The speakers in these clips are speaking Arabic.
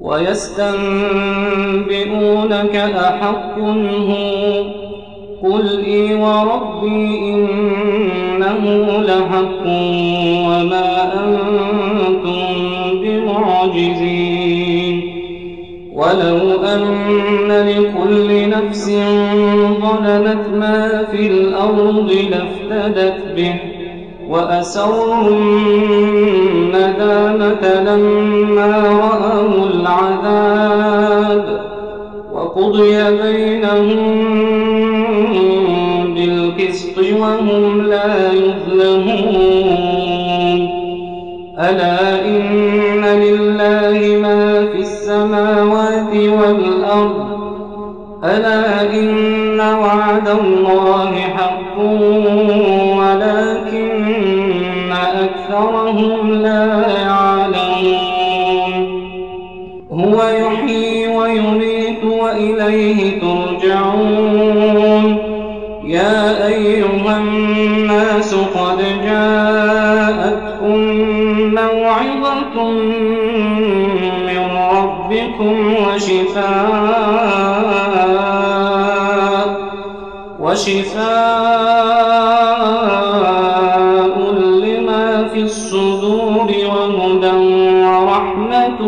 ويستنبئونك أحق هو قل إي وربي إنه لحق وما أنتم بمعجزين ولو أن لكل نفس ظلمت ما في الأرض لافتدت به وأسروا الندامة لما رأوا العذاب وقضي بينهم بالقسط وهم لا يظلمون ألا إن لله ما في السماوات والأرض ألا إن وعد الله حق ولكن أكثرهم لا يعلمون هو يحيي ويميت وإليه ترجعون يا أيها الناس قد جاءتكم موعظة من ربكم وشفاء لما في الصدور وهدى ورحمة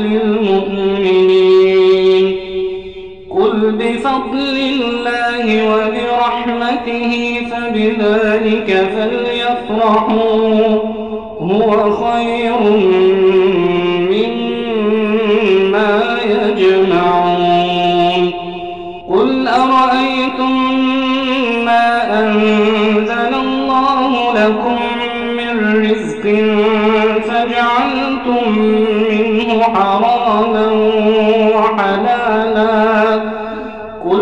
للمؤمنين قل بفضل الله وبرحمته فبذلك فليفرحوا هو خير مما يجمعون قل أرأيتم ما أنزل الله لكم من رزق فجعلتم منه حراما وحلالا قل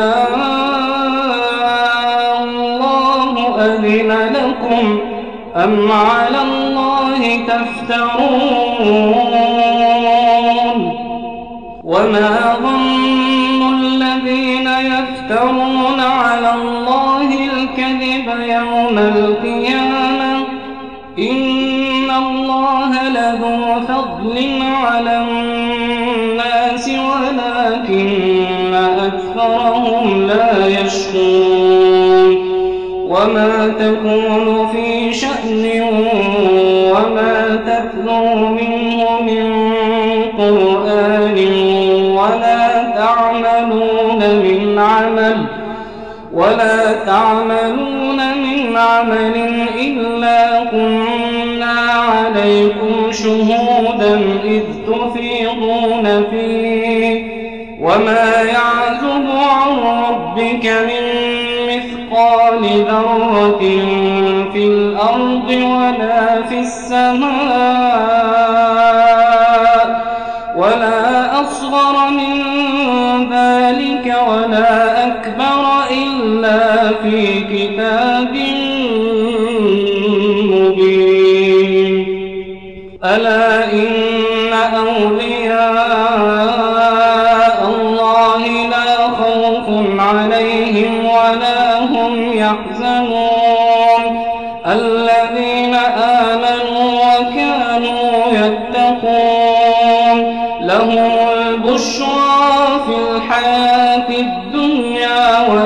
الله أذن لكم أم على الله تفترون وما ظن الذين يفترون على الله الكذب يوم القيامة إن الله لذو فضل على الناس ولكن أكثرهم لا يشكرون وما تكون في شأن وما تتلو منه من قرآن ولا تعملون من عمل إلا كنا عليكم شهودا إذ تفيضون فيه وما يعزب عن ربك من مثقال ذرة في الأرض ولا في السماء ولا أصغر من ذلك ولا أكبر إلا في كتاب مبين ألا إن أولياء الله لا خوف عليهم ولا هم يحزنون الذين آمنوا وكانوا يتقون لهم البشرى في الحياة الدنيا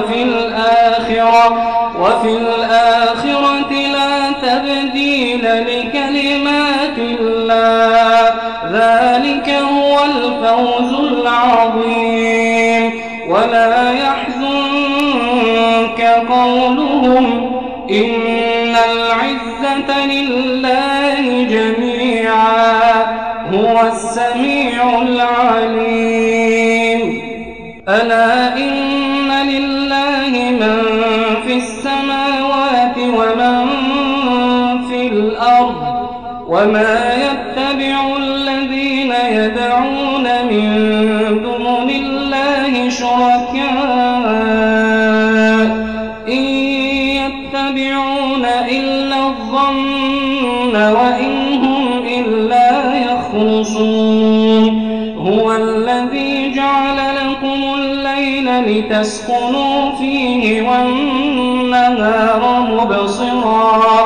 وفي الآخرة لا تبديل لكلمات الله ذلك هو الفوز العظيم ولا يحزنك قولهم إن العزة لله جميعا هو السميع العليم ألا إن لله من في السماوات ومن في الأرض وما يتبع الذين يدعون من دون الله شركاء إن يتبعون إلا الظن وإن هم إلا يخرصون هو الذي جعل لكم الليل لتسكنوا فيه والنهار مبصرا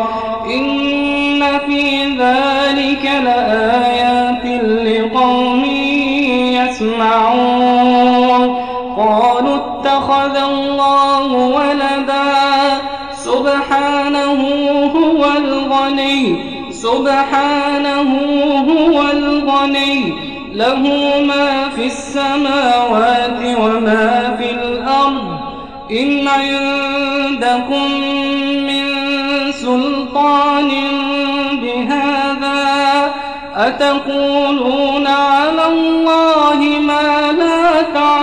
إن في ذلك لآيات لقوم يسمعون قالوا اتخذ الله ولدا سبحانه هو الغني له ما في السماوات وما في الأرض إن عندكم من سلطان بهذا أتقولون على الله ما لا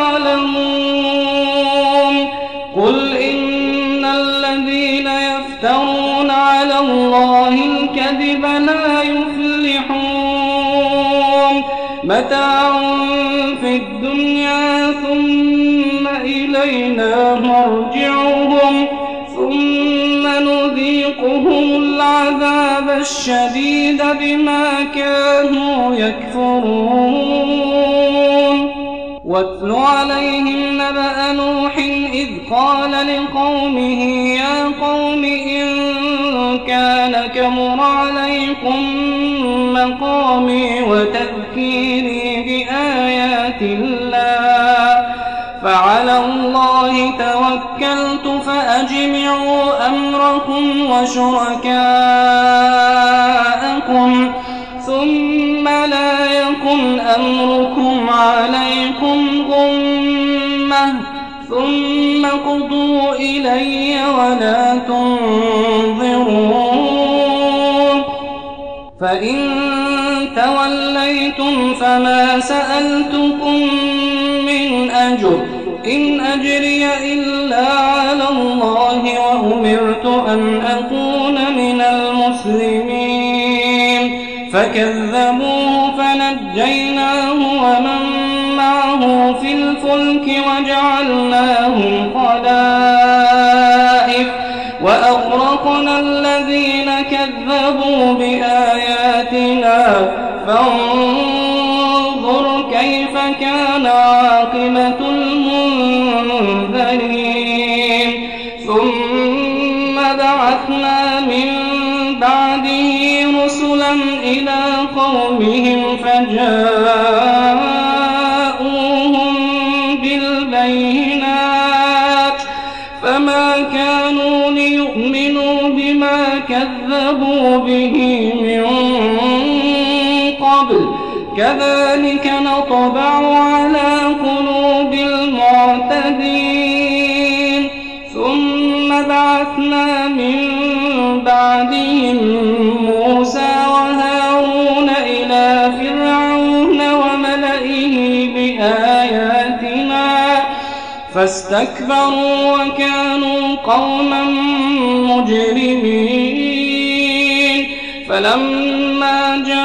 تعلمون قل إن الذين يفترون على الله الكذب لا يفلحون متاع في الدنيا ثم إلينا مرجعهم ثم نذيقهم العذاب الشديد بما كانوا يكفرون واتل عليهم نبأ نوح إذ قال لقومه يا قوم إن كان كبر عليكم مقامي وتذكيري بآيات الله فعلى الله توكلت فأجمعوا أمركم وشركاءكم ثم لا يكن أمركم عليكم غمة ثم قضوا إلي ولا تنظرون فإن توليتم فما سألتكم من أجر إن أجري إلا على الله وأمرت أن أكون من المسلمين فكذبوه فنجيناه ومن معه في الفلك وجعلناهم خلائف وأغرقنا الذين كذبوا بآياتنا فانظر كيف كان عاقبة المنذرين ثم بعثنا من بعده رسلا إلى قومهم فجاءوهم بالبينات فما كانوا ليؤمنوا بما كذبوا به من قبل كذلك نطبع على قلوب المعتدين ثم بعثنا من بعدهم موسى وهارون إلى فرعون وملئه بآياتنا فاستكبروا وكانوا قوما مجرمين فلما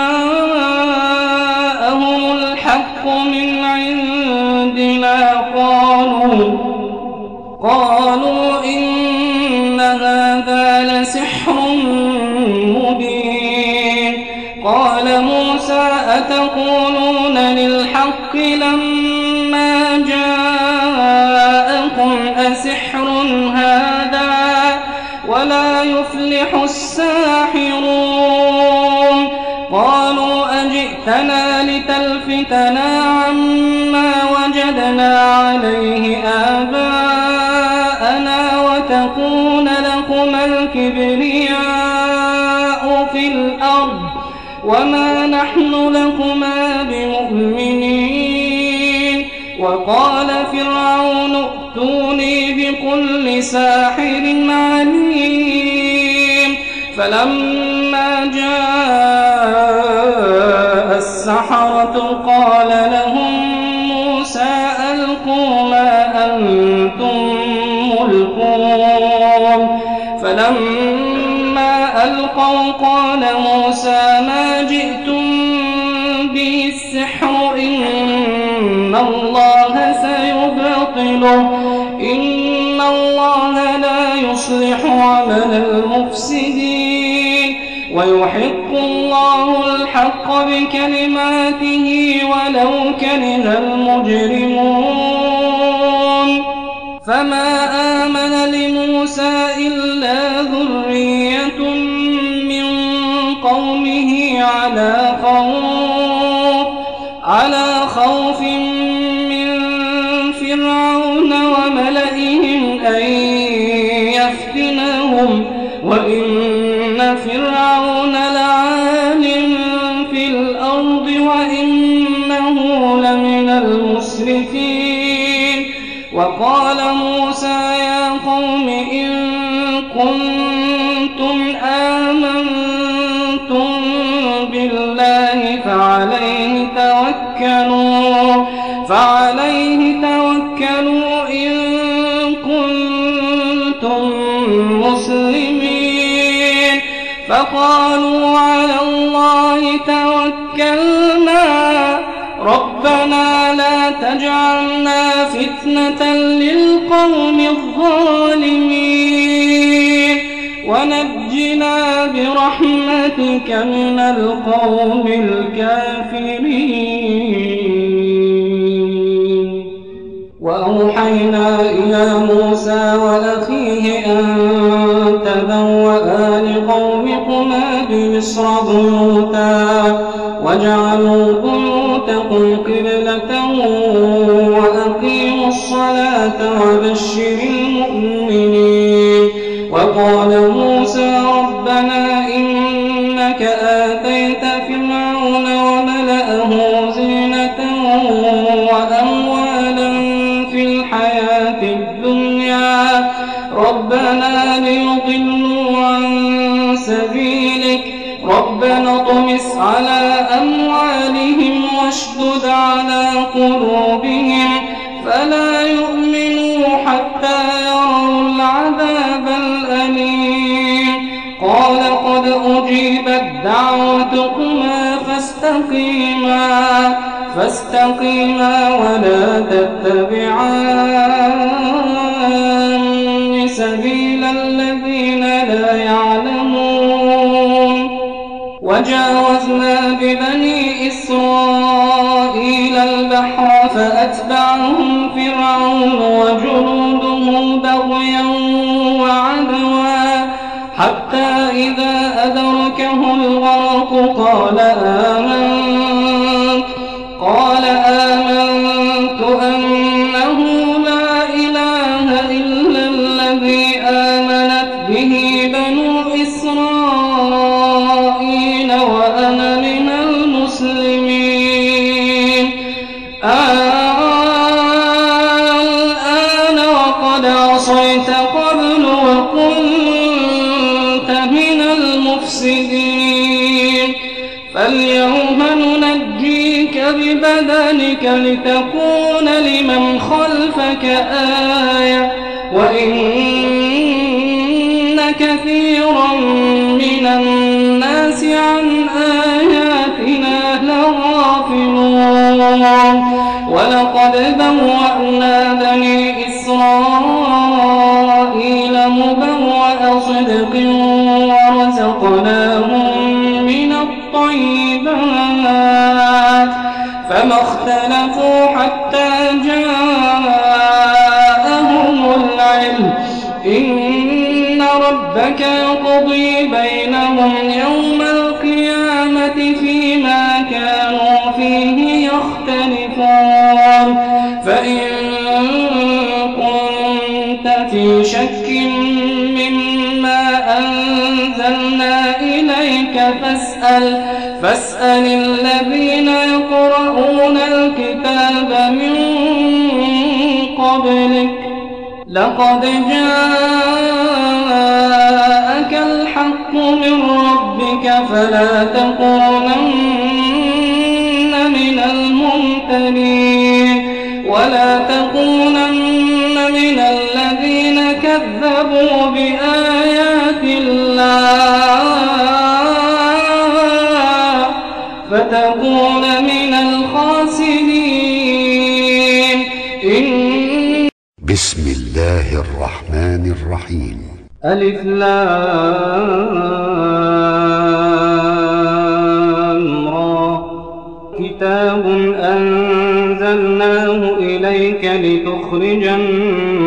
جاءهم الحق من عندنا قالوا إن هذا لسحر مبين قال موسى أتقولون للحق لما جاءكم أسحر هذا ولا يفلح الساحرون قالوا أجئتنا لتلفتنا عما وجدنا عليه آباءنا وتكون لكما الكبرياء في الأرض وما نحن لكما بمؤمنين وقال فرعون ائتوني بكل ساحر عليم فلما جاء السحرة قال لهم موسى ألقوا ما أنتم ملقون فلما ألقوا قال موسى ما جئتم به السحر إن الله سيبطله إن الله لا يصلح عمل المفسدين ويحق الله الحق بكلماته ولو كره المجرمون فما آمن لموسى إلا ذرية من قومه على خوف أن يفتنهم وإن فرعون لعال في الأرض وإنه لمن المسرفين. وقال موسى يا قوم إن كنتم آمنتم بالله فعليه توكلوا إن كنتم مسلمين. فقالوا على الله توكلنا ربنا لا تجعلنا فتنة للقوم الظالمين ونجنا برحمتك من القوم الكافرين. وأوحينا إلى موسى وأخيه أن تبوأ لقومكما بمصر بيوتا وجعلوا بيوتكم قبلة وأقيموا الصلاة وبشر المؤمنين. وقال موسى ربنا إنك آتيت فرعون وملأه زينة وأموالا في الحياة الدنيا ربنا ليضلوا عن سبيلك ربنا اطمس على أموالهم واشدد على قلوبهم فلا يؤمنوا حتى يروا العذاب الأليم. قال قد أجيبت دعوتكما فاستقيما ولا تتبعان سبيل الذين لا يعلمون. وجاوزنا ببني إسرائيل البحر فأتبعهم فرعون وجنوده بغيا وعدوا حتى إذا أدركه الغرق قال آمنت أنه لا إله إلا الذي آمنت به بنو إسرائيل وأنا من المسلمين. الآن وقد عصيت قبل وكنت من المفسدين فاليوم ننجيك ببدنك لتكون لمن خلفك آية وإن كثيرا من الناس عن آياتنا لغافلون. ولقد بوأنا بني إسرائيل مبوأ صدق ورزقناهم من الطيبات فما اختلفوا حتى جاءهم العلم إن ربك يقضي بينهم يوم القيامة فيما كانوا فيه يختلفون. فإن كنت في شك مما أنزلنا إليك فاسأل الذين يقرؤون الكتاب من قبلك لقد جاءك الحق من ربك فلا تكونن من الممترين ولا تكونن من الذين كذبوا بآيات الله فتكون من الخاسرين. بسم الله الرحمن الرحيم. ألف لام را كتاب أنزلناه إليك لتخرج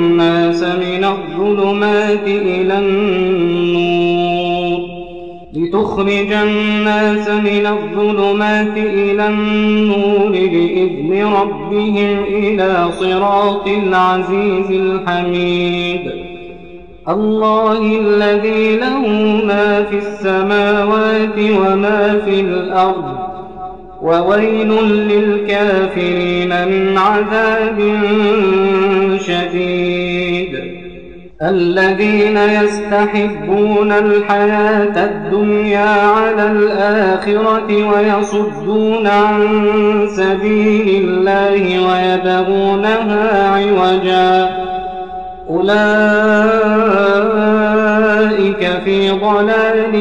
الناس من الظلمات إلى النور لتخرج الناس من الظلمات إلى النور بإذن ربهم إلى صراط العزيز الحميد الله الذي له ما في السماوات وما في الأرض وويل للكافرين من عذاب شديد الذين يستحبون الحياة الدنيا على الآخرة ويصدون عن سبيل الله ويبغونها عوجا أولئك في ضلال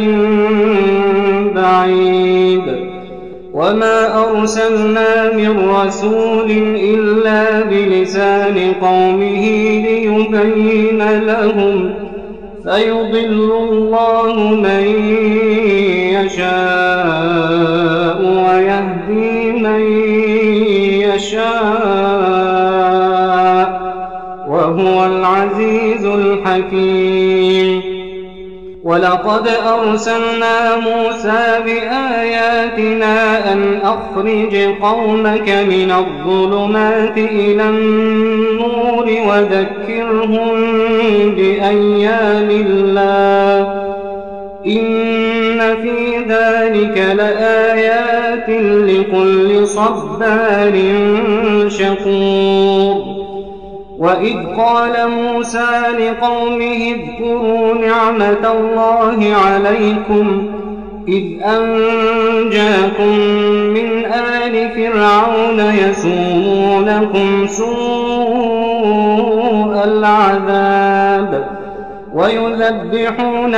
بعيد وما أرسلنا من رسول إلا بلسان قومه ليبين لهم فيضل الله من يشاء ويهدي من يشاء وهو العزيز الحكيم ولقد أرسلنا موسى بآياتنا أن أخرج قومك من الظلمات إلى النور وذكرهم بأيام الله إن في ذلك لآيات لكل صبار شكور وإذ قال موسى لقومه اذكروا نعمة الله عليكم إذ أنجاكم من آل فرعون يسومونكم سوء العذاب ويذبحون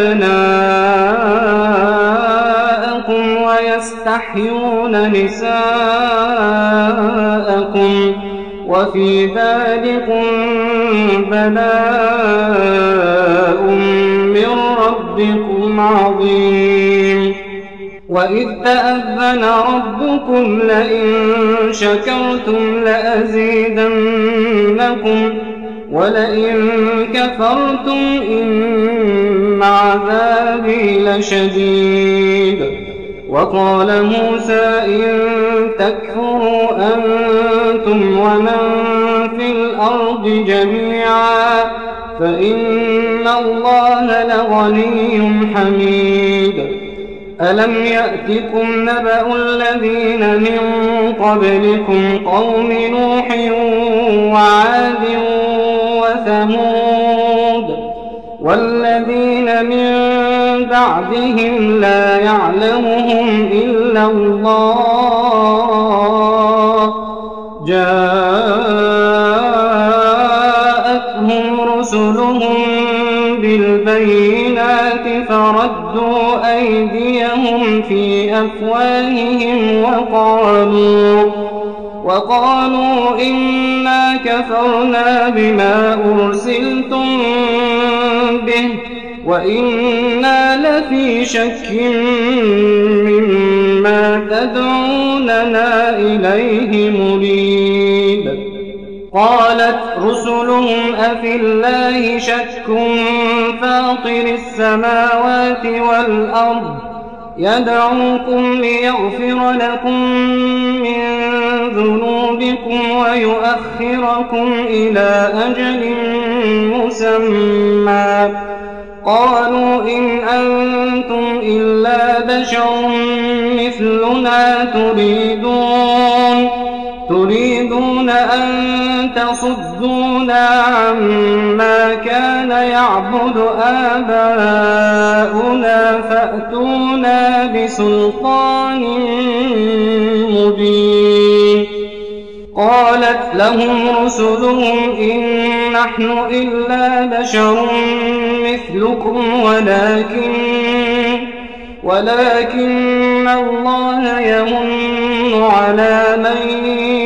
أبناءكم ويستحيون نساءكم وفي ذلكم بلاء من ربكم عظيم وإذ تأذن ربكم لئن شكرتم لأزيدنكم ولئن كفرتم إن عذابي لشديد وقال موسى إن تكفروا أنتم ومن في الأرض جميعا فإن الله لغني حميد ألم يأتكم نبأ الذين من قبلكم قوم نوح وعاد وثمود والذين من بعدهم لا يعلمهم إلا الله جاءتهم رسلهم بالبينات فردوا أيديهم في أفواههم وقالوا إنا كفرنا بما أرسلتم به وإنا لفي شك مما تدعوننا إليه مريب قالت رسلهم أفي الله شك فاطر السماوات والأرض يدعوكم ليغفر لكم من ذنوبكم ويؤخركم إلى أجل مسمى قالوا إن أنتم إلا بشر مثلنا تريدون أن تصدونا عما كان يعبد آباؤنا فأتونا بسلطان مبين قالت لهم رسلهم إن نحن إلا بشر مثلكم ولكن الله يمن على من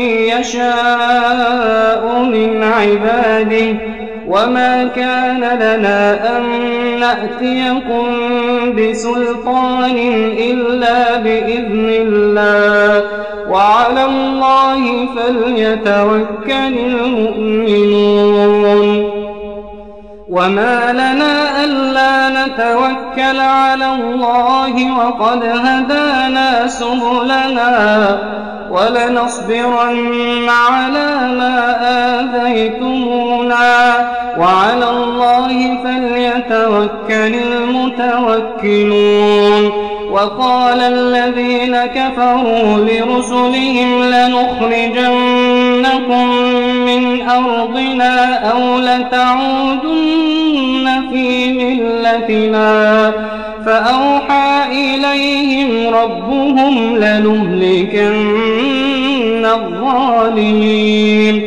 يشاء من عباده وما كان لنا أن نأتيكم بسلطان إلا بإذن الله وعلى الله فليتوكل المؤمنون وما لنا ألا نتوكل على الله وقد هدانا سبلنا ولنصبرن على ما آذيتمونا وعلى الله فليتوكل المتوكلون. وقال الذين كفروا لرسلهم لنخرجنكم من أرضنا أو لتعودن في ملتنا فأوحى إليهم ربهم لنهلكن الظالمين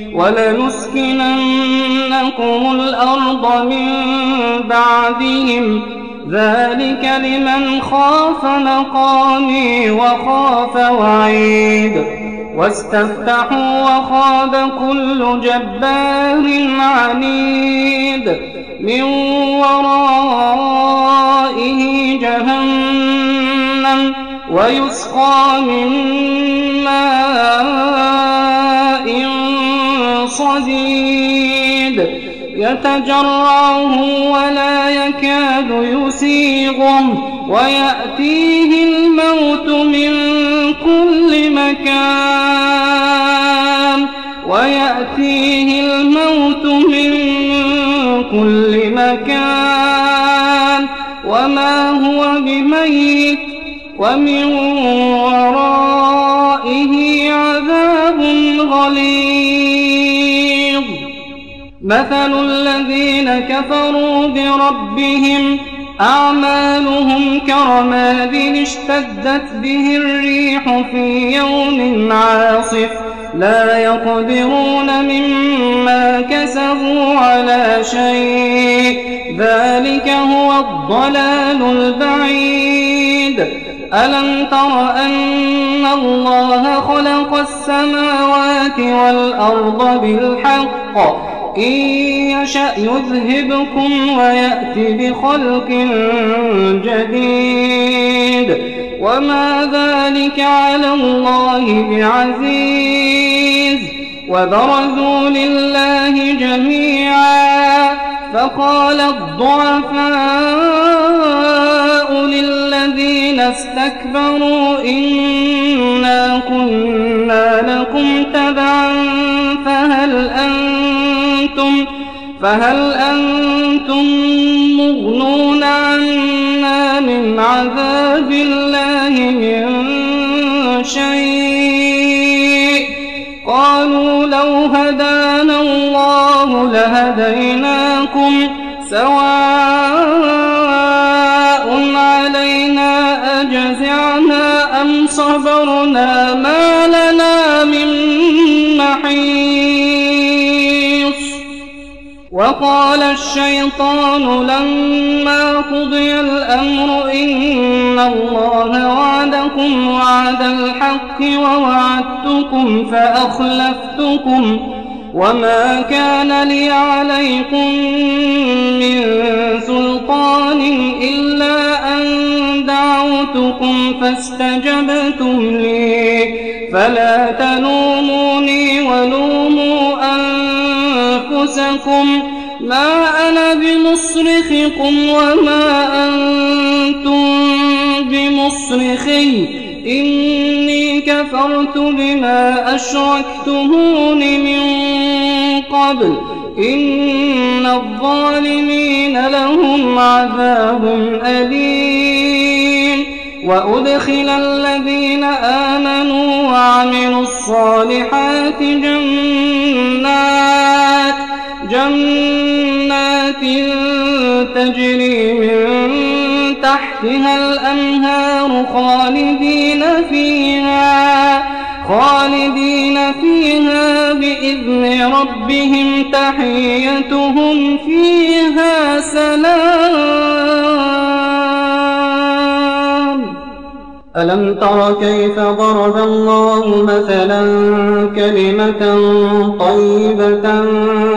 ولنسكننكم الأرض من بعدهم ذلك لمن خاف مقامي وخاف وعيد. واستفتحوا وخاب كل جبار عنيد من ورائه جهنم ويسقى من ماء صديد يتجرعه ولا يكاد يسيغه ويأتيه الموت من كل مكان وما هو بميت ومن ورائه عذاب غليظ. مثل الذين كفروا بربهم أعمالهم كرماد اشتدت به الريح في يوم عاصف لا يقدرون مما كسبوا على شيء ذلك هو الضلال البعيد. ألم تر أن الله خلق السماوات والأرض بالحق إن يشأ يذهبكم ويأتي بخلق جديد وما ذلك على الله بعزيز. وبرزوا لله جميعا فقال الضعفاء للذين استكبروا إنا كنا لكم تبعا فهل أنتم مغنون عنا من عذاب الله من شيء؟ قالوا لو هدانا الله لهديناكم سواء علينا أجزعنا أم صبرنا ما لنا من محيص. وقال الشيطان لما قضي الأمر إن الله وعدكم وعد الحق ووعدتكم فأخلفتكم وما كان لي عليكم من سلطان إلا أن دعوتكم فاستجبتم لي فلا تلوموني ولوموا أنفسكم ما أنا بمصرخكم وما أنتم بمصرخي إني كفرت بما أشركتمون من قبل إن الظالمين لهم عذاب أليم. وأدخل الذين آمنوا وعملوا الصالحات جنات تجري من تحتها الأنهار خالدين فيها بإذن ربهم تحيتهم فيها سلام. ألم تر كيف ضرب الله مثلا كلمة طيبة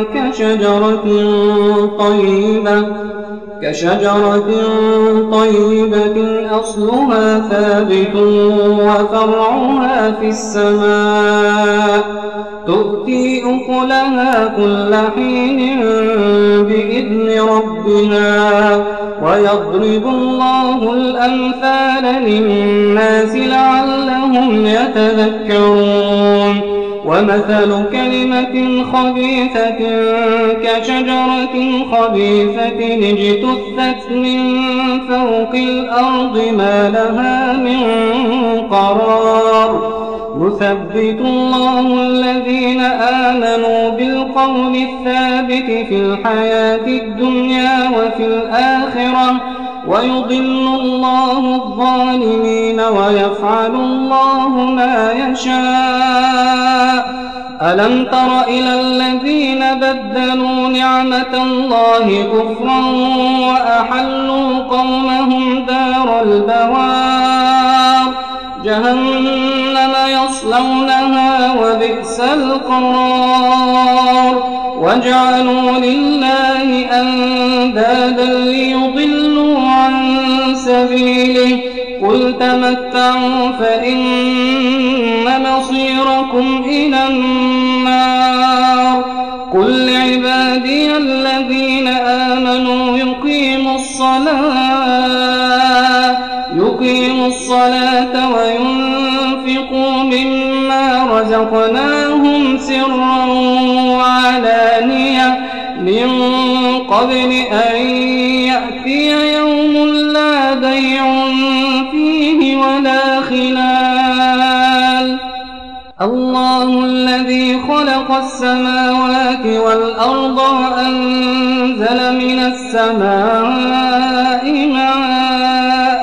كشجرة طيبة أصلها ثابت وفرعها في السماء تؤتي أكلها كل حين بإذن ربها ويضرب الله الأمثال للناس لعلهم يتذكرون ومثل كلمة خبيثة كشجرة خبيثة اجتثت من فوق الأرض ما لها من قرار يثبت الله الذين آمنوا بالقول الثابت في الحياة الدنيا وفي الآخرة ويضل الله الظالمين ويفعل الله ما يشاء ألم تر إلى الذين بدلوا نعمة الله كفرا وأحلوا قومهم دار البوار جهنم يصلونها وبئس القرار وجعلوا لله أندادا ليضلوا عن سبيله قل تمتعوا فإن مصيركم إلى النار قل لعبادي الذين آمنوا يقيموا الصلاة وينفقوا مما رزقناهم سرا وعلانية من قبل أن يأتي يوم لا بيع فيه ولا خلال الله الذي خلق السماوات والأرض وأنزل من السماء ماء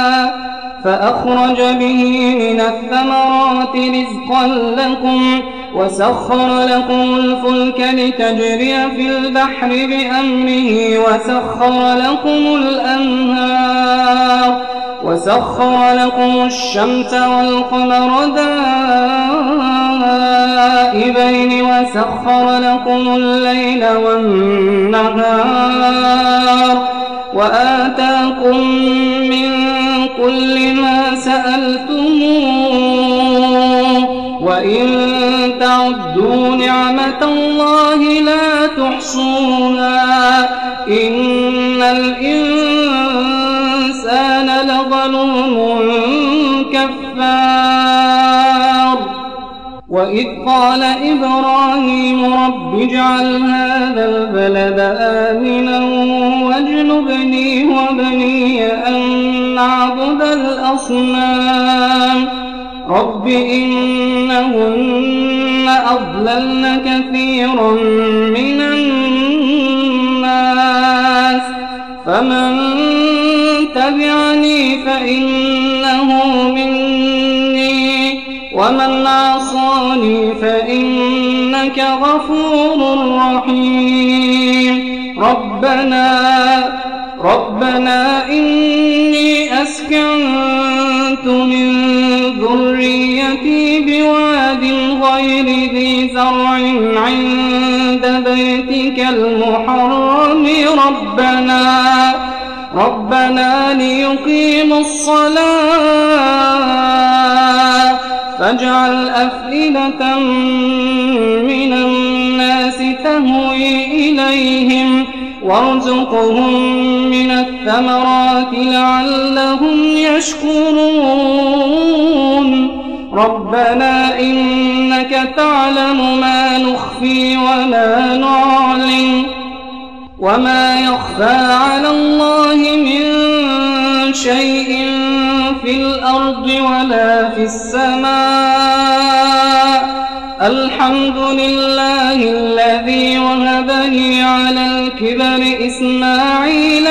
فأخرج به من الثمرات رزقا لكم وسخر لكم الفلك لتجري في البحر بأمره وسخر لكم الأنهار وسخر لكم الشمس والقمر دائبين وسخر لكم الليل والنهار وآتاكم من كل ما سألتموه وإن تعدوا نعمة الله لا تحصوها إن الإنسان لظلوم كفار وإذ قال إبراهيم رب اجعل هذا البلد آمنا واجنبني وبني أن نعبد الأصنام رب إنهن أضللن كثيرا من الناس فمن تبعني فإنه مني ومن عصاني فإنك غفور رحيم ربنا إني أسكنت من ذريتي بواد غير ذي زرع عند بيتك المحرم ربنا ليقيموا الصلاة فاجعل أفئدة من الناس تهوي إليهم وارزقهم من الثمرات لعلهم يشكرون ربنا إنك تعلم ما نخفي وما نعلن وما يخفى على الله من شيء في الأرض ولا في السماء الحمد لله الذي وهب لي على الكبر إسماعيل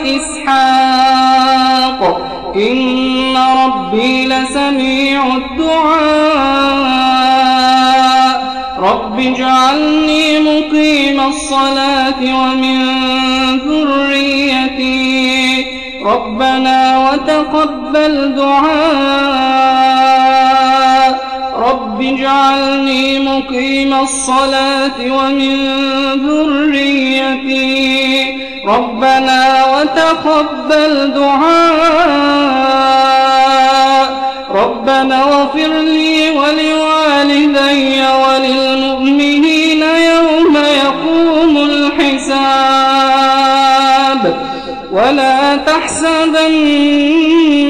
وإسحاق إن ربي لسميع الدعاء رب اجعلني مقيم الصلاة ومن ذريتي ربنا وتقبل دعاء رب اجعلني مقيم الصلاة ومن ذريتي ربنا وتقبل دعاء ربنا اغفر لي ولوالدي وللمؤمنين تحسبن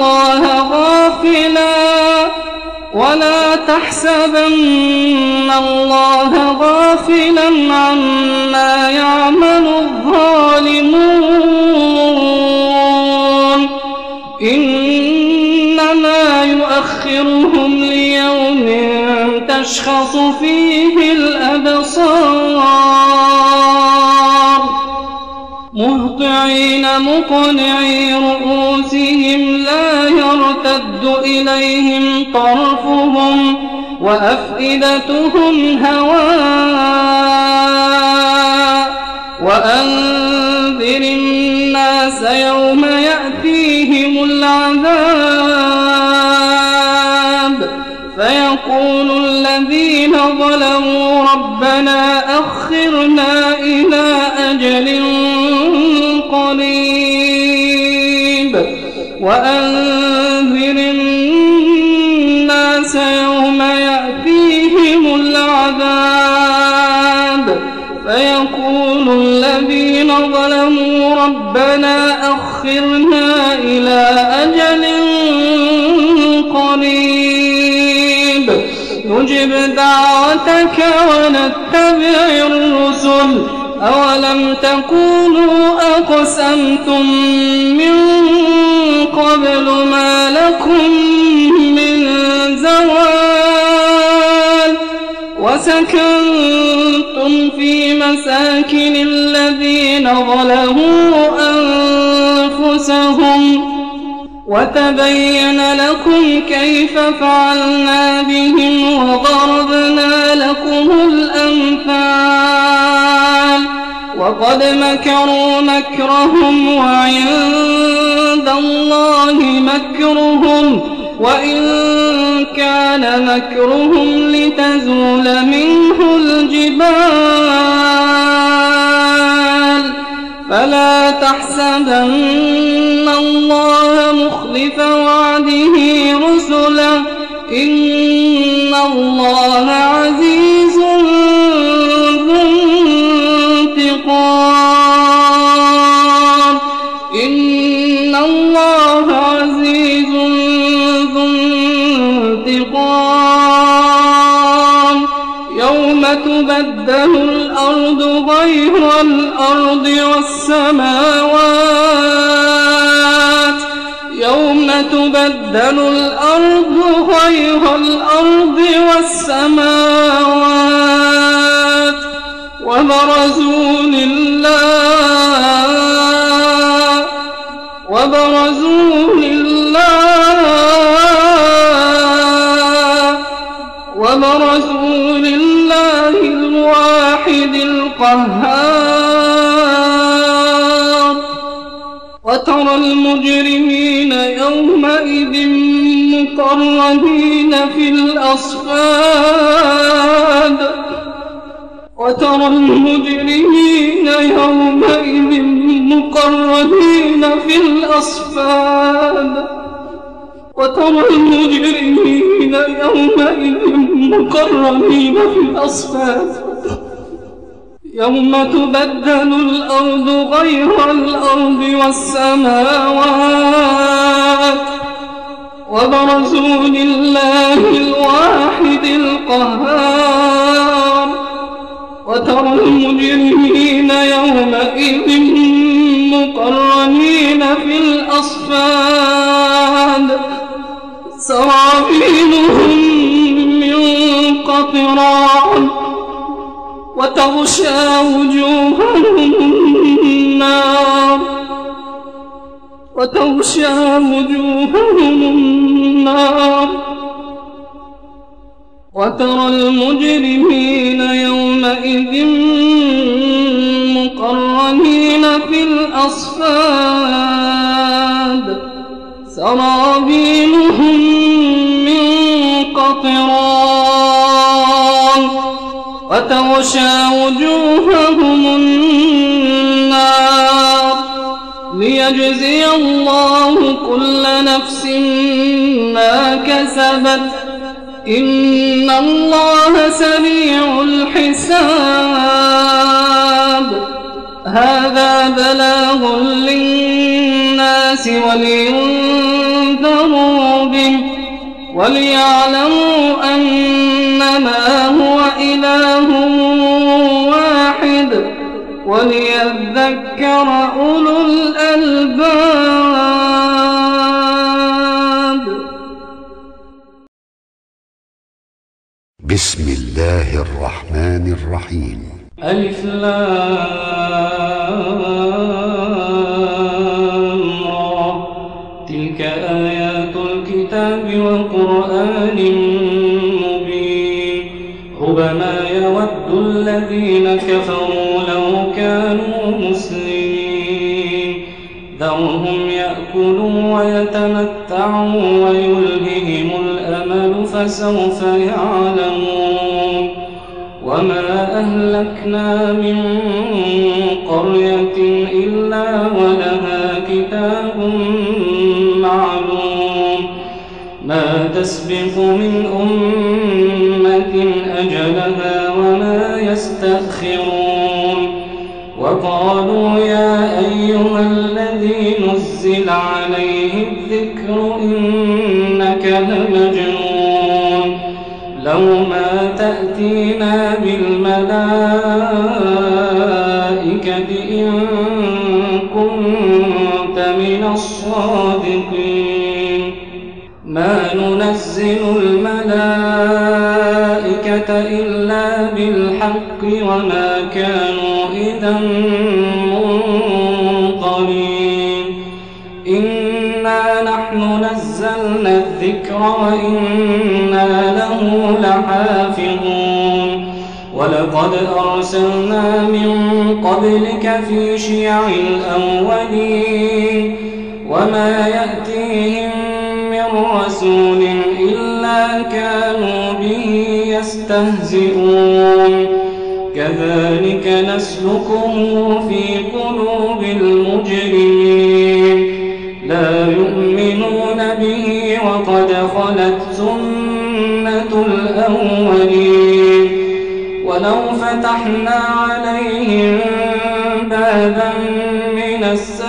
الله غافلا عما يعمل الظالمون إنما يؤخرهم ليوم تشخص فيه الأبصار مهطعين مقنعي رؤوسهم لا يرتد إليهم طرفهم وأفئدتهم هواء وأنذر الناس يوم يأتيهم العذاب فيقول الذين ظلموا ربنا أخرنا إلى أجل قريب وأنذر الناس يوم يأتيهم العذاب فيقول الذين ظلموا ربنا أخرنا إلى أجل قريب نجب دعوتك ونتبع الرسل أولم تكونوا أقسمتم من قبل ما لكم من زوال وسكنتم في مساكن الذين ظلموا أنفسهم وتبين لكم كيف فعلنا بهم وضربنا لكم الأمثال وقد مكروا مكرهم وعند الله مكرهم وإن كان مكرهم لتزول منه الجبال فلا تحسبن الله مخلف وعده رسله إن الله عزيز ذو انتقام إن الله عزيز ذو انتقام يوم تبدل الأرض غير الأرض والسماوات يوم تبدل الأرض غير الأرض والسماوات وبرزوا لله الواحد القهار وترى المجرمين يومئذ مقرنين في الأصفاد وترى المجرمين يومئذ مقرنين في الأصفاد وترى المجرمين يومئذ مقرنين في الأصفاد يوم تبدل الأرض غير الأرض والسماوات وبرزوا لله الواحد القهار وترى المجرمين يومئذ مقرنين في الأصفاد سرابيلهم من قطران وتغشى وجوههم النار وترى المجرمين يومئذ مقرنين في الأصفاد سرابيلهم من قطران وتغشى وجوههم النار ليجزي الله كل نفس ما كسبت إن الله سريع الحساب هذا بلاغ للناس للناس ولينذروا به وليعلموا أنما هو إله واحد وليذكر أولو الألباب. بسم الله الرحمن الرحيم. ألف لام را تلك آيات الكتاب وقرآن مبين ربما يود الذين كفروا لو كانوا مسلمين ذرهم يأكلوا ويتمتعوا ويلههم الأمل فسوف يعلمون وما أهلكنا من قرية إلا ولها كتاب معلوم ما تسبق من أمة أجلها وما يستأخرون وقالوا يا أيها الذي نزل عليه الذكر إنك لمجنون لو ما تأتينا بالملائكة إن كنت من الصادقين ما ننزل الملائكة إلا بالحق وما كانوا إذا منظرين إنا نحن نزلنا الذكر وإنا له لحافظون ولقد أرسلنا من قبلك في شيع الأولين وما يأتيهم من رسول إلا كانوا به يستهزئون كذلك نسلكه في قلوب المجرمين لا يؤمنون به وقد خلت سنة الأولين ولو فتحنا عليهم بابا من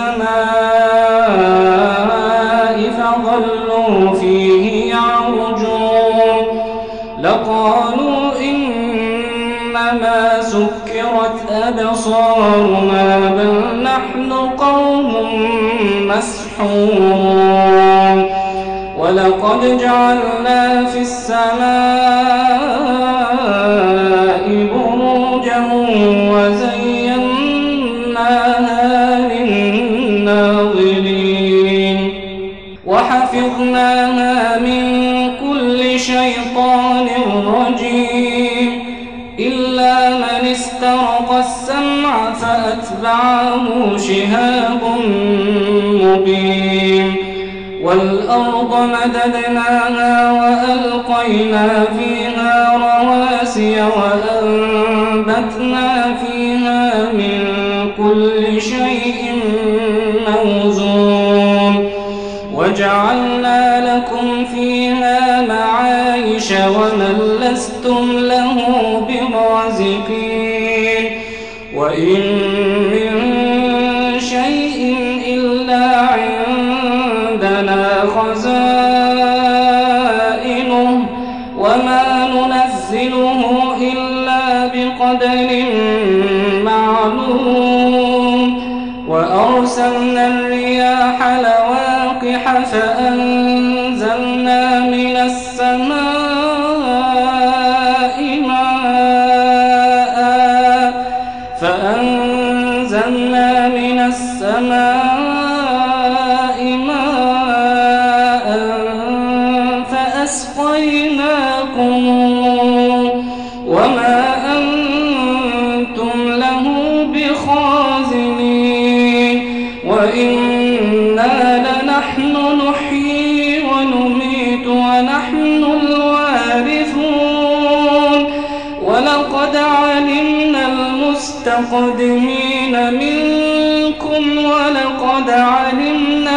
السماء فظلوا فيه يعرجون لقالوا إنما سكرت أبصارنا بل نحن قوم مسحورون ولقد جعلنا في السماء بروجا وزيناها للناظرين وحفظناها من كل شيطان رجيم إلا من استرق السمع فأتبعه شهاب مبين والأرض مددناها وألقينا فيها رواسي وأنبتنا فيها من كل شيء موزون وجعلنا لكم فيها معايش ومن لستم له برازقين وإن من شيء إلا عندنا خزائنه وما ننزله إلا بقدر معلوم وأرسلنا الرياح لواقح فأنزلنا من السماء ماء فأسقيناكم وما أنتم له بخازنين وإنا لنحن نحيي ونميت ونحن الوارثون ولقد علمنا المستقدمين منكم ولقد علمنا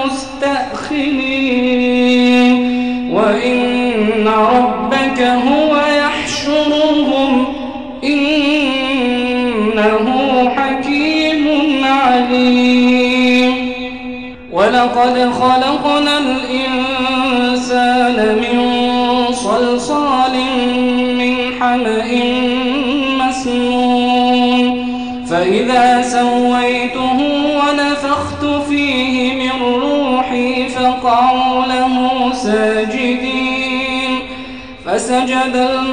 المستأخرين وإن ربك هو يحشرهم إنه حكيم عليم ولقد خلقنا الإنسان من صلصال من حمإ مسنون فإذا سويته ونفخت فيه من روحي فقعوا له ساجدين فسجد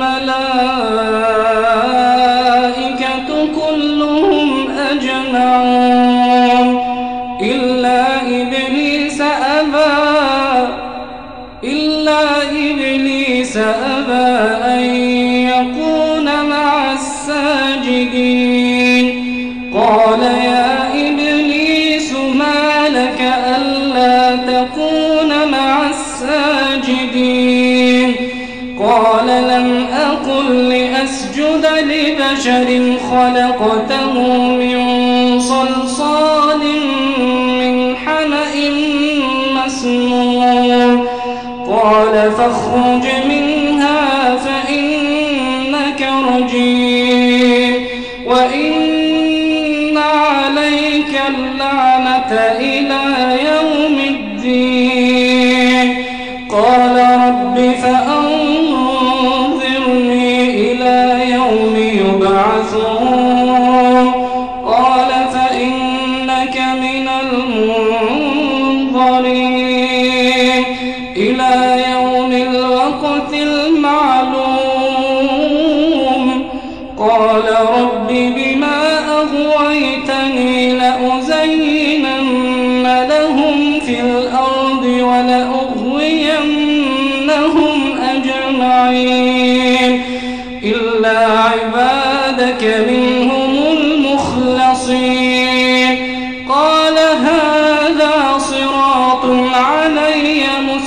الملائكة كلهم أجمعون إلا إبليس أبى أن يكون مع الساجدين قال يا إبليس ما لك ألا تكون مع الساجدين قال لم أقل لأسجد لبشر خلقته من صلصال من حمإ مسنون قال فاخرج منها فإنك رجيم وإن عليك اللعنة إلى يوم الدين قال رب فأنظرني إلى يوم يبعثون قال فإنك من المنظرين إلى يوم الوقت المعلوم قال رب بما أغويتني لأزينن لهم في الأرض ولأغوينهم أجمعين إلا عبادك منهم المخلصين قال هذا صراط علي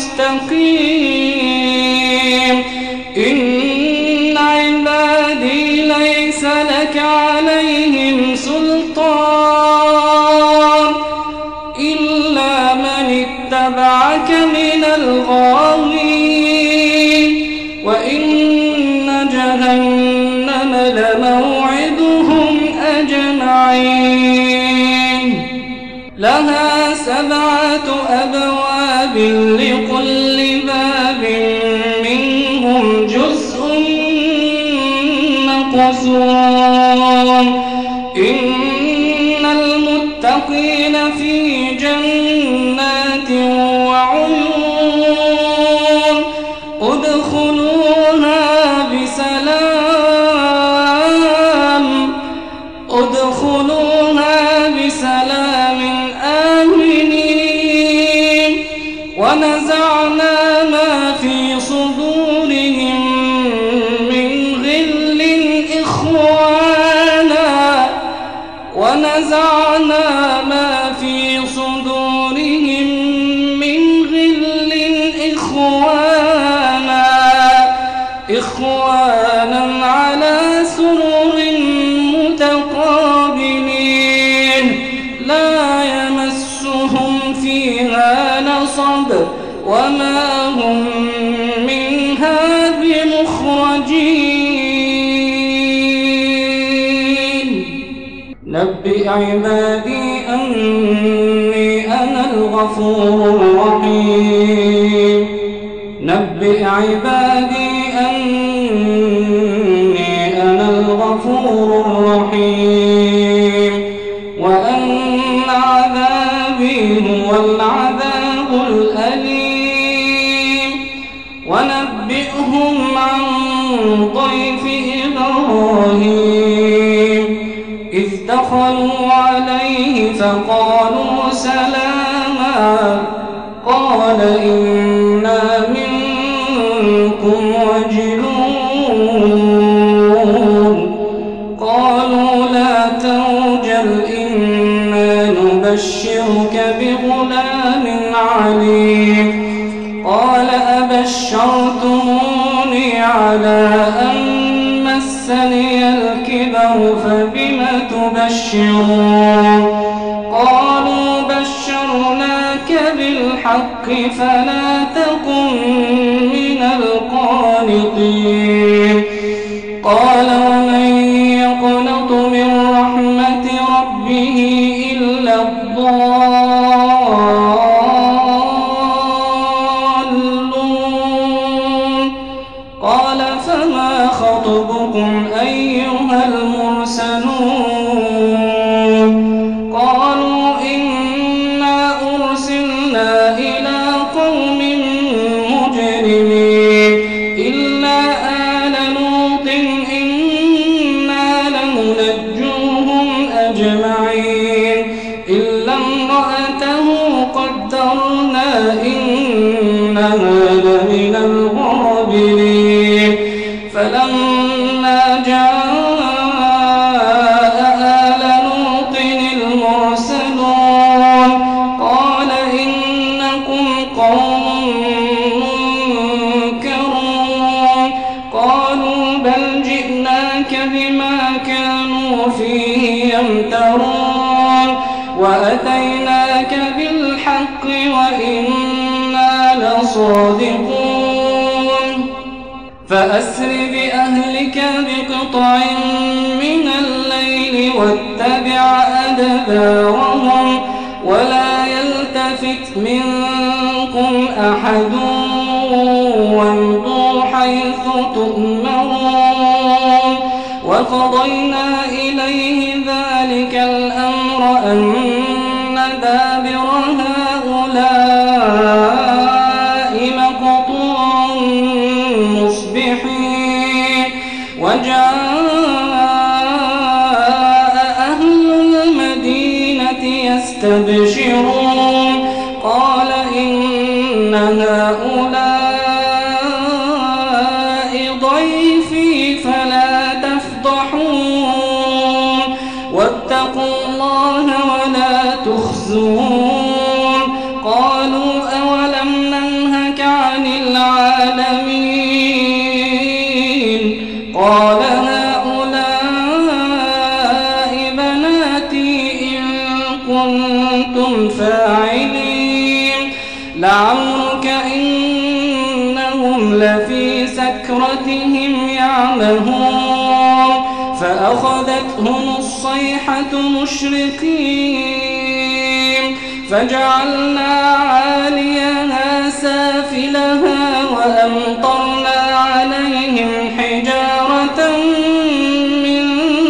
مستقيم إن عبادي ليس لك عليهم سلطان إلا من اتبعك من الغاوين وإن جهنم لموعدهم أجمعين لها 7 أبواب لكل باب منهم جزء مقسوم إن المتقين في جنات وعيون ادخلوها بسلام آمنين ونزعنا ما في صدورهم من غل إخوانا على سرر متقابلين لا يمسهم فيها نصب وما هم منها بمخرجين نبئ عبادي أني أنا الغفور الرحيم نبئ عبادي أني أنا الغفور الرحيم وأن عذابي هو العذاب الأليم ونبئهم عن ضيف إبراهيم إذ دخلوا عليه فقالوا سلاما قال إنا منكم وجلون قالوا لا توجل إنا نبشرك بغلام عليم قال أبشرتموني على أن مسني الكبر فبم تبشرون قالوا بشرناك بالحق فلا تكن من القانطين قال ومن يقنط من رحمة ربه إلا الضالون أيها المرسلون قالوا إنا أرسلنا إلى قوم مجرمين إلا آل لوط إنا لمنجوهم أجمعين إلا امرأته قدرنا إنها لمن الغابرين فلما جاء آل لوط المرسلون قال إنكم قوم منكرون قالوا بل جئناك بما كانوا فيه يمترون وأتيناك بالحق وإنا لصادقون فأسر بأهلك بقطع من الليل واتبع أدبارهم ولا يلتفت منكم أحد وامضوا حيث تؤمرون وقضينا إليه ذلك الأمر أن دابر هؤلاء مقطوع مصبحين وجاء أهل المدينة يستبشرون قال إن هؤلاء ضيفي فلا تفضحون واتقوا الله ولا تخزون قالوا أولم ننهك عن العالمين قال هؤلاء بناتي إن كنتم فاعلين لعمرك إنهم لفي سكرتهم يعمهون فأخذتهم الصيحة مشرقين فجعلنا عاليها سافلها وأمطرنا عليهم حجارة من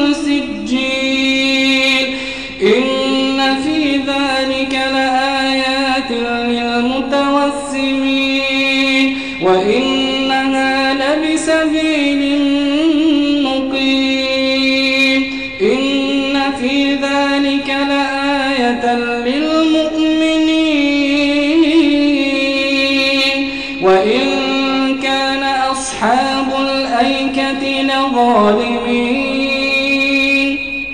سجيل إن في ذلك لآيات للمتوسمين وإنها لبسبيل مقيم إن في ذلك لآية للمؤمنين وإن كان أصحاب الأيكة لظالمين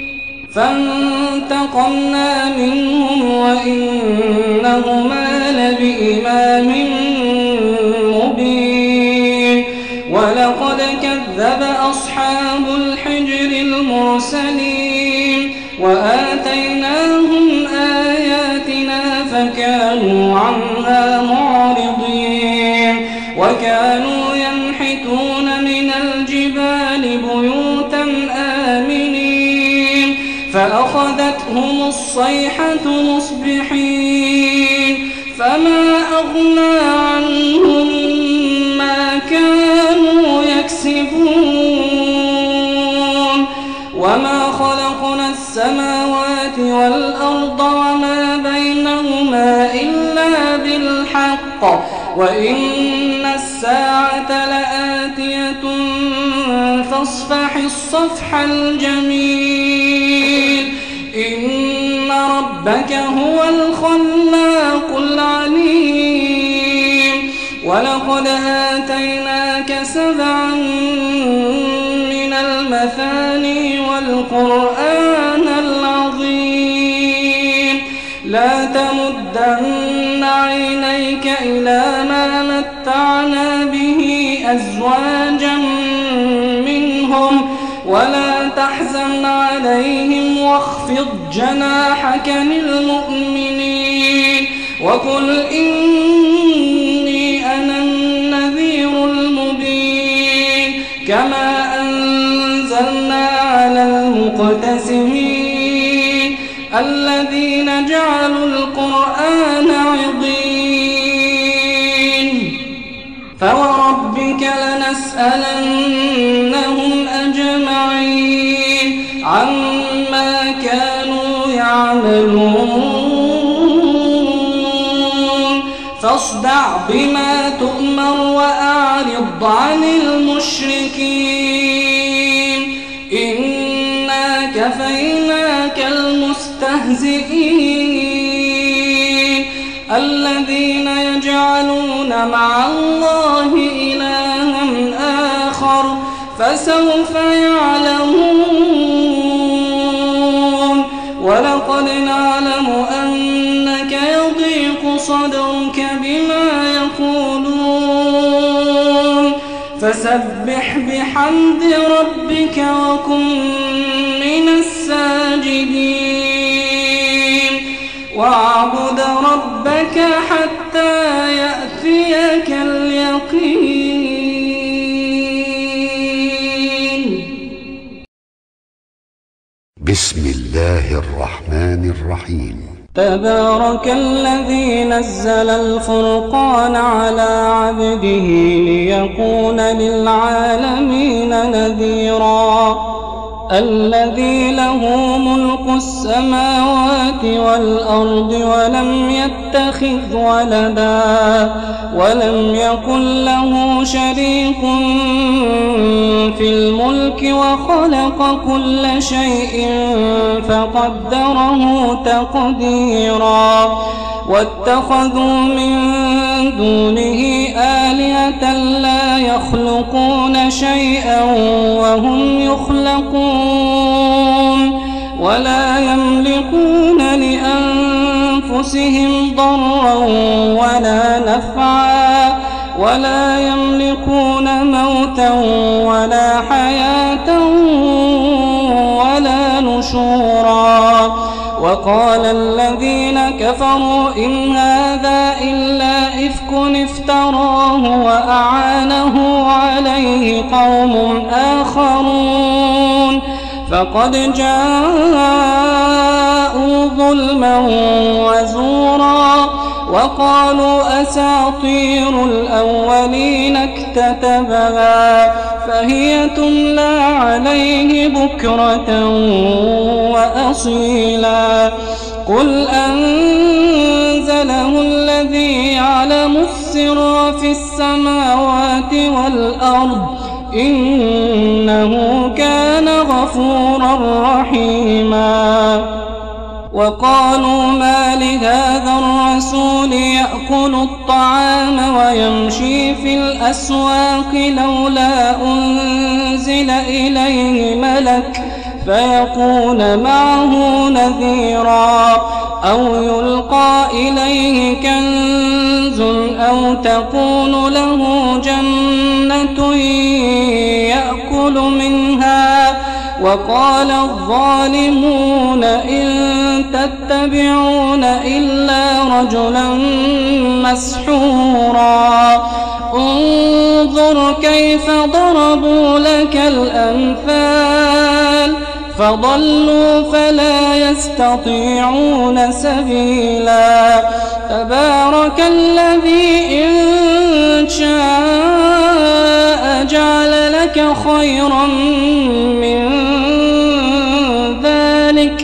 فانتقمنا منهم وإنهما لبإمام مبين ولقد كذب أصحاب الحجر المرسلين وآتيناهم آياتنا فكانوا عنها معرضين وكانوا ينحتون من الجبال بيوتا آمنين فأخذتهم الصيحة مصبحين فما أغنى عنهم ما كانوا يكسبون وما خلقنا السماوات والأرض وما بينهما إلا بالحق وإن الساعة لآتية فاصفح الصفح الجميل إن ربك هو الخلاق العليم ولقد آتيناك سبعا من المثاني والقرآن العظيم لا تمدن عينيك إلى ما متعنا به أزواجا منهم ولا تحزن عليهم واخفض جناحك للمؤمنين وقل إني أنا النذير المبين كما أنزلنا على المقتسمين الذين جعلوا القرآن عضين فوربك لنسألنهم أجمعين عما كانوا يعملون فاصدع بما تؤمر وأعرض عن المشركين إنا كفيناك المستهزئين الذين يجعلون مع الله إلها آخر فسوف يعلمون ولقد نعلم أنك يضيق صدرك بما يقولون فسبح بحمد ربك وكن من الساجدين واعبد ربك حتى يأتيك اليقين. بسم الله الرحمن الرحيم. تبارك الذي نزل الفرقان على عبده ليكون للعالمين نذيرا الذي له ملك السماوات والأرض ولم يتخذ ولدا ولم يكن له شريك في الملك وخلق كل شيء فقدره تقديرا واتخذوا من دونه آلهة لا يخلقون شيئا وهم يخلقون ولا يملكون لأنفسهم ضرا ولا نفعا ولا يملكون موتا ولا حياة ولا نشورا وقال الذين كفروا إن هذا إلا إفك افتراه وأعانه عليه قوم آخرون فقد جاءوا ظلما وزورا وقالوا أساطير الأولين اكتتبها فهي تملى عليه بكرة وأصيلا قل أنزله الذي يعلم السر في السماوات والأرض إنه كان غفورا رحيما وقالوا ما لهذا الرسول يأكل الطعام ويمشي في الأسواق لولا أنزل إليه ملك فيكون معه نذيرا أو يلقى إليه كنز أو تكون له جنة يأكل منها وقال الظالمون إن تتبعون إلا رجلا مسحورا انظر كيف ضربوا لك الأمثال فضلوا فلا يستطيعون سبيلا تبارك الذي إن شاء جعل لك خيرا من ذلك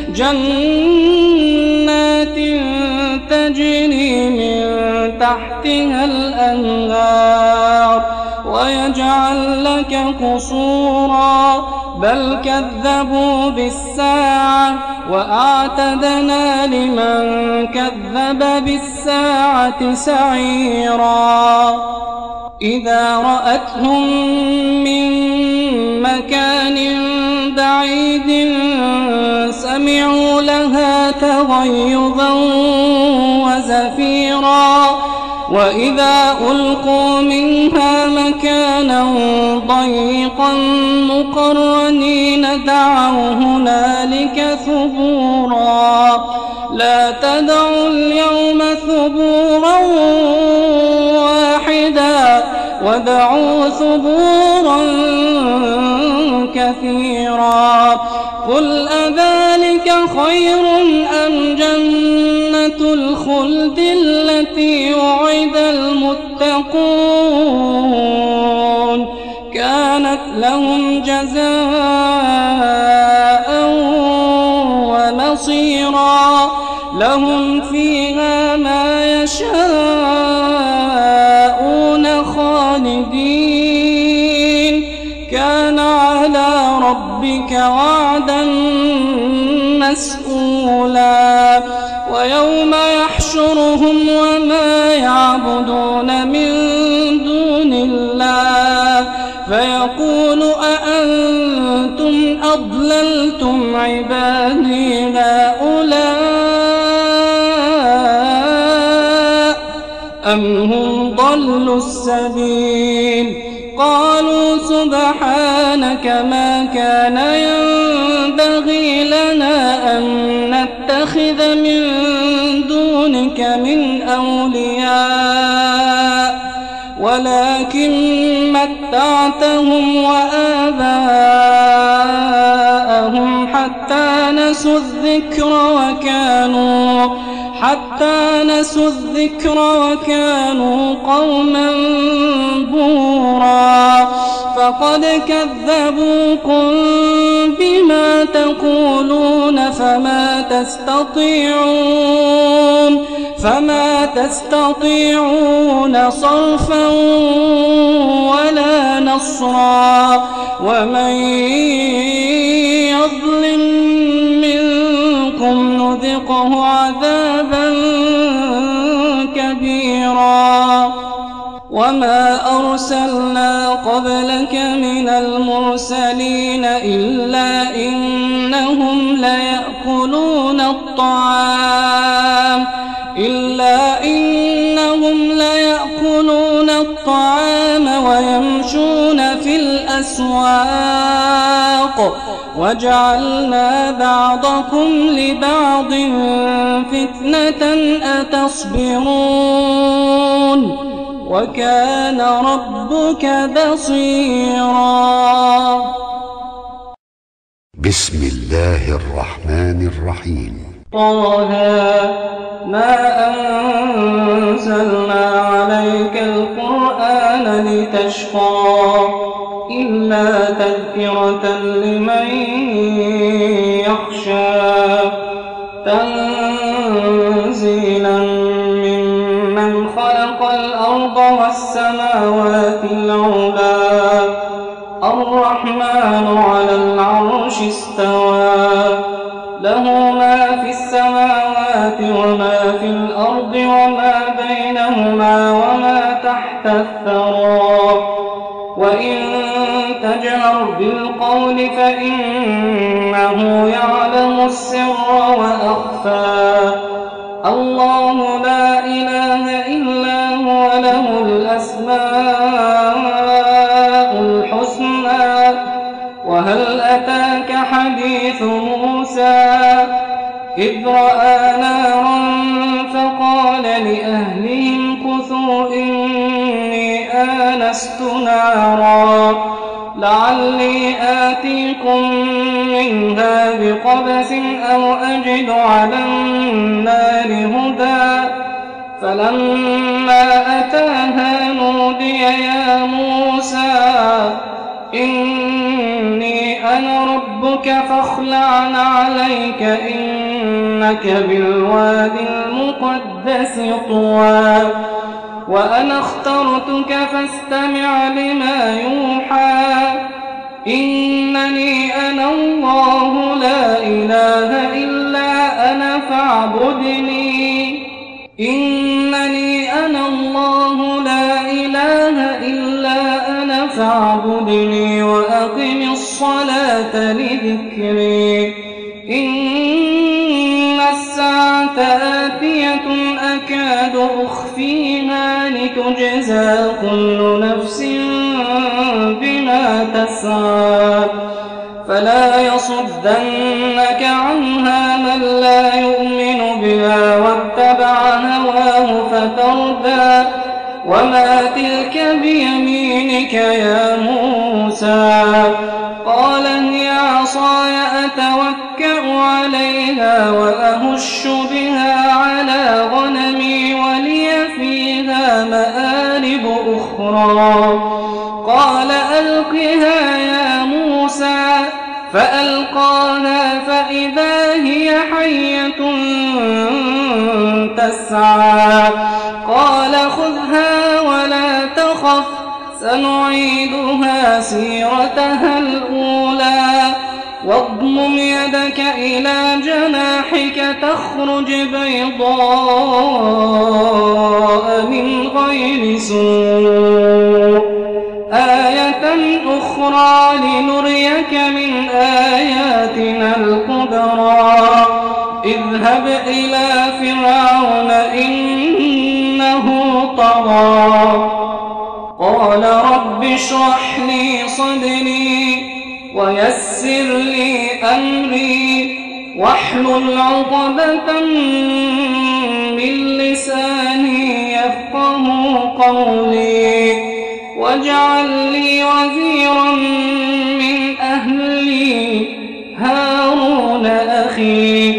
جنات تجري من تحتها الأنهار ويجعل لك قصورا بل كذبوا بالساعة وأعتدنا لمن كذب بالساعة سعيرا إذا رأتهم من مكان بعيد سمعوا لها تغيظا وزفيرا وإذا ألقوا منها مكانا ضيقا مقرنين دعوا هنالك ثبورا لا تدعوا اليوم ثبورا واحدا ودعوا ثبورا كثيرا قل أذلك خير أم جنة الخلد التي وعد المتقون كانت لهم جزاء لهم فيها ما يشاءون خالدين كان على ربك وعدا مسئولا ويوم يحشرهم وما يعبدون من دون الله فيقول أأنتم أضللتم عبادي هؤلاء أم هم ضلوا السبيل قالوا سبحانك ما كان ينبغي لنا أن نتخذ من دونك من أولياء ولكن متعتهم وآباءهم حتى نسوا الذكر وكانوا قوما بورا فقد كذبوكم بما تقولون فما تستطيعون صرفا ولا نصرا ومن يظلم منكم نذقه عذابا كبيرا وما أرسلنا قبلك من المرسلين إلا إنهم ليأكلون الطعام ويمشون في الأسواق وجعلنا بعضكم لبعض فتنة أتصبرون وكان ربك بصيرا بسم الله الرحمن الرحيم طه ما أنزلنا عليك القرآن لتشقى إلا تذكرة لمن يخشى تنزيلا ممن خلق الأرض والسماوات العلى الرحمن على العرش استوى له ما في السماوات وما في الأرض وما بينهما وما تحت الثرى وإن تجهر بالقول فإنه يعلم السر وأخفى الله لا إله إلا هو له الأسماء الحسنى وهل أتاك حديث موسى إذ رأى نارا فقال لأهلهم كثوا إني آنست نارا لعلي آتيكم منها بقبس أو أجد على النار هدى فلما أتاها نودي يا موسى إني أنا ربك فاخلع عليك إنك بالوادي المقدس طوى وأنا اخترتك فاستمع لما يوحى إنني أنا الله لا إله إلا أنا فاعبدني إنني أنا الله لا إله إلا أنا فاعبدني وأقم الصلاة لذكري إن الساعة آتية أكاد أخفيها لتجزى كل نفس بما تسعى فلا يصدنك عنها من لا يؤمن بها واتبع هواه فتردى وما تلك بيمينك يا موسى قال هي عصاي أتوكأ عليها وأهش بها على غنمي ولي فيها مآرب أخرى قال ألقها يا موسى فألقاها فإذا هي حية تسعى قال خذها ولا تخف سنعيدها سيرتها الأولى واضمم يدك إلى جناحك تخرج بيضاء من غير سوء آية أخرى لنريك من آياتنا الكبرى اذهب إلى فرعون إنه طغى قال رب اشرح لي صدري ويسر لي أمري واحلل عقدة من لساني يفقهوا قولي واجعل لي وزيرا من أهلي هارون أخي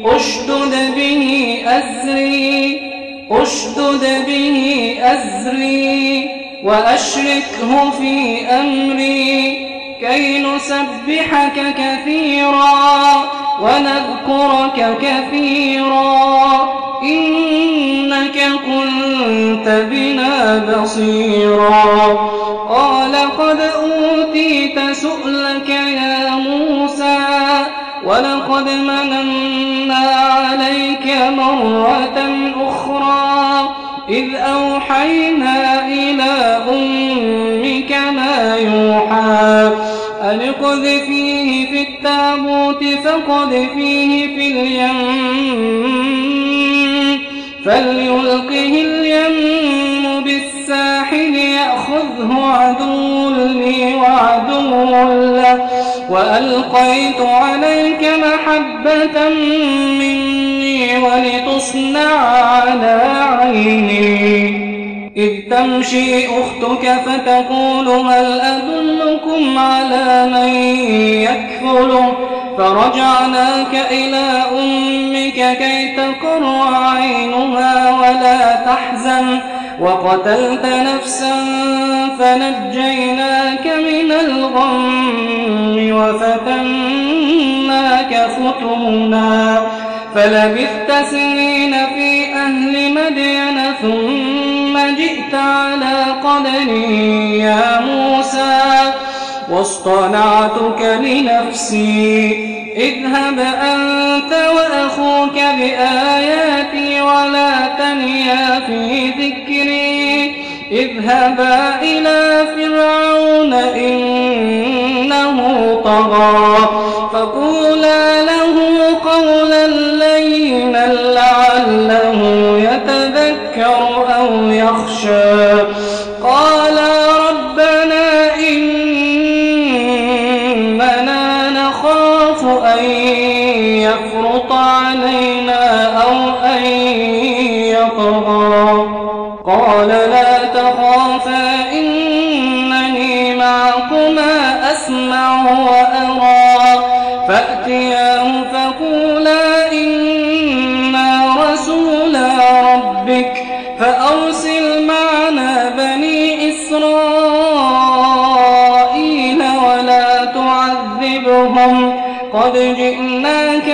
أشدد به أزري وأشركه في أمري كي نسبحك كثيرا ونذكرك كثيرا إنك كنت بنا بصيرا قال قد أوتيت سؤلك يا موسى ولقد مننا عليك مرة أخرى إذ أوحينا إلى أمك ما يوحى أن اقذفيه في التابوت فاقذفيه في اليم فليلقه اليم بالساحل يأخذه عدو لي وعدو له وألقيت عليك محبة مني ولتصنع على عيني إذ تمشي أختك فتقول هل أدلكم على من يكفله فرجعناك إلى أمك كي تقر عينها ولا تحزن وقتلت نفسا فنجيناك من الغم وفتناك فتونا فلبثت سنين في أهل مدين ثم جئت على قدري يا موسى واصطنعتك لنفسي اذهب أنت وأخوك بآياتي ولا تنيا في ذكري اذهبا إلى فرعون إنه طغى فقولا له قولا لينا لعله يتذكر أو يخشى قالا ربنا إننا نخاف أن يفرط علينا أو أن يطغى قال لا تخافا إنني معكما أسمع وأرى فأتياه فقولا إنا رسولا ربك فأرسل معنا بني إسرائيل ولا تعذبهم قد جئناك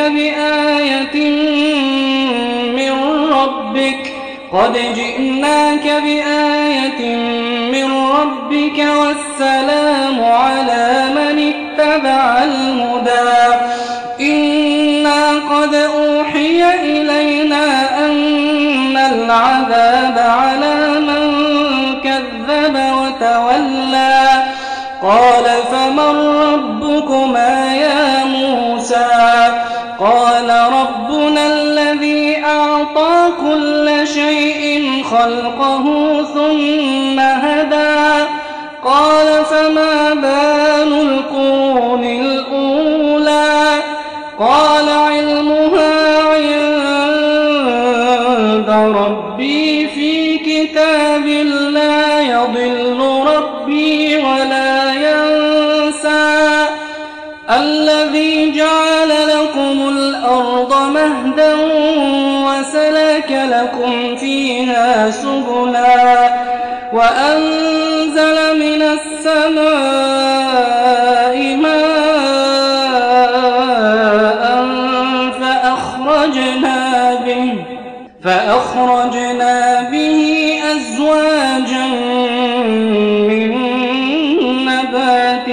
بآية من ربك والسلام على من اتبع الهدى إنا قد أوحي إلينا أن العذاب على من كذب وتولى قال فمن ربكما يا موسى قال ربنا الذي أعطى كل شيء خلقه ثم هدى قال فما بال القرون الأولى قال علمها عند ربي في كتاب لا يضل ربي ولا ينسى الذي جعل لكم الأرض مهدا وسلك لكم فيها سبلا وأنزل من السماء ماء فأخرجنا به أزواجا من نبات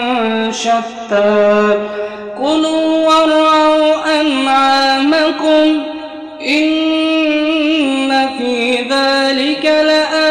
شتى كلوا وارعوا أنعامكم إن في ذلك لآيات